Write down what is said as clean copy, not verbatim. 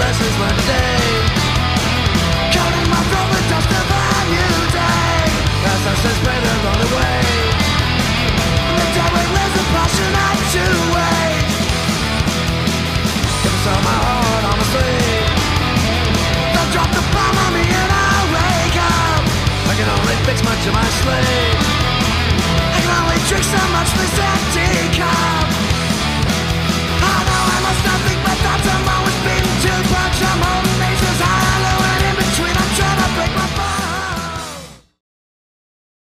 lessons learned today. Coating my throat with dust of a new day. As I said, spread the lonely way. The devil lives a passion of two ways. If it's all my heart on my sleeve, they'll drop the bomb on me and I'll wake up. I can only fix much of my sleep. I can only drink so much this empty cup.